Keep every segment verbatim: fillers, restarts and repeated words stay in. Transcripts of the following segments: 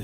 too.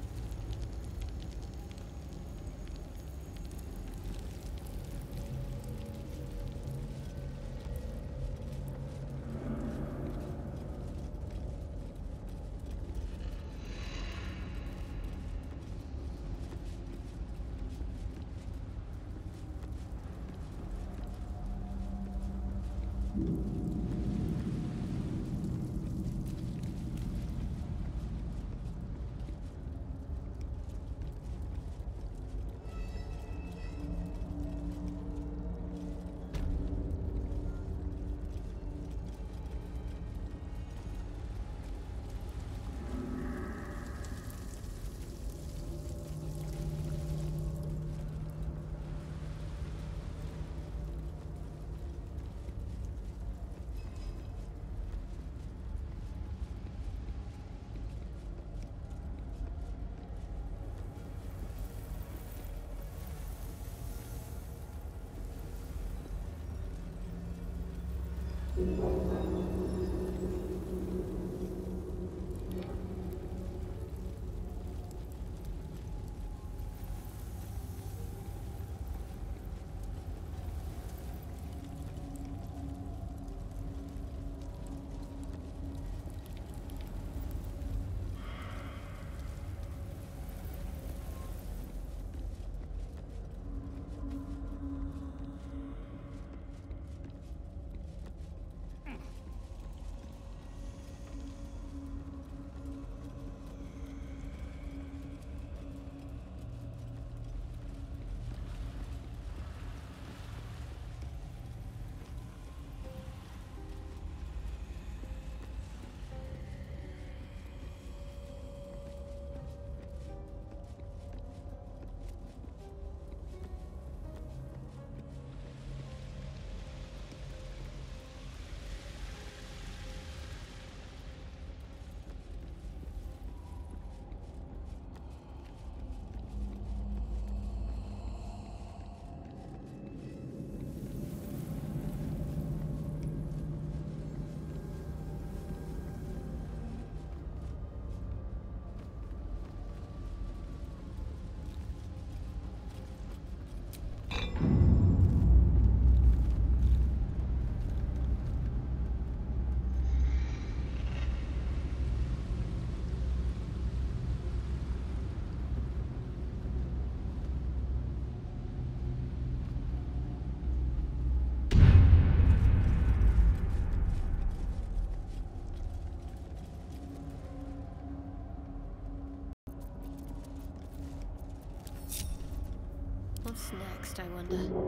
What's next, I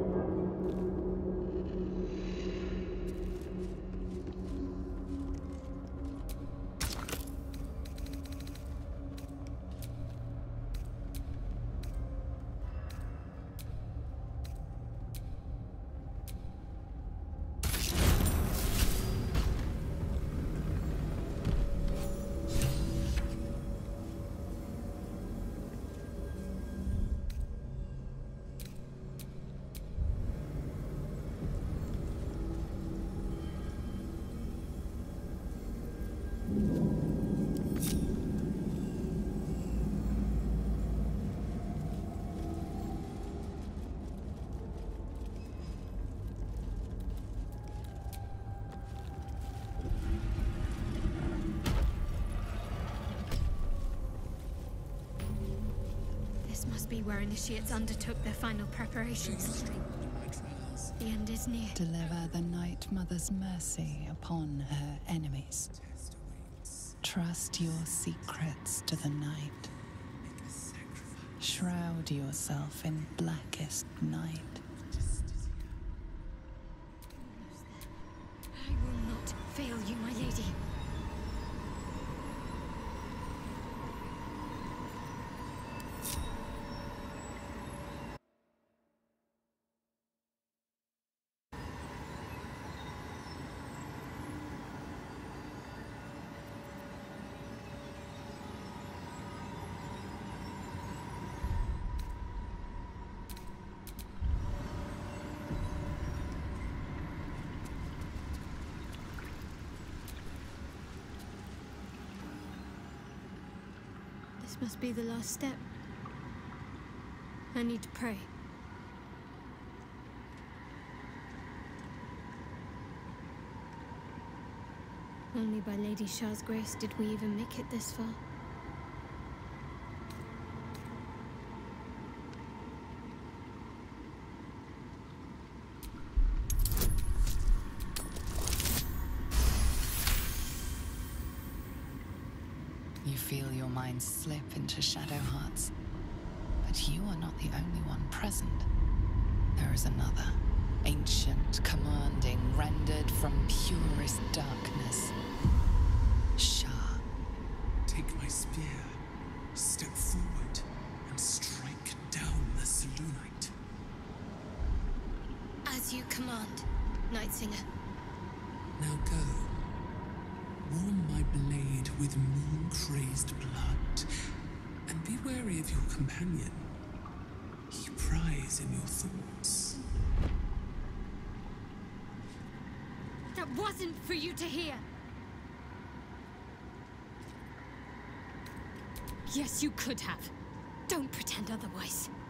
wonder? Must be where initiates undertook their final preparations. The end is near. Deliver the Night Mother's mercy upon her enemies. Trust your secrets to the night. Shroud yourself in blackest night. I will not fail you, my lady. This must be the last step. I need to pray. Only by Lady Shar's grace did we even make it this far. You feel your mind slip into shadow hearts. But you are not the only one present. There is another, ancient, commanding, rendered from purest darkness. Shar. Take my spear, step forward, and strike down the Selûnite. As you command, Night Singer. Now go. Warm my blade with moon-crazed blood, and be wary of your companion. He pries in your thoughts. That wasn't for you to hear! Yes, you could have. Don't pretend otherwise.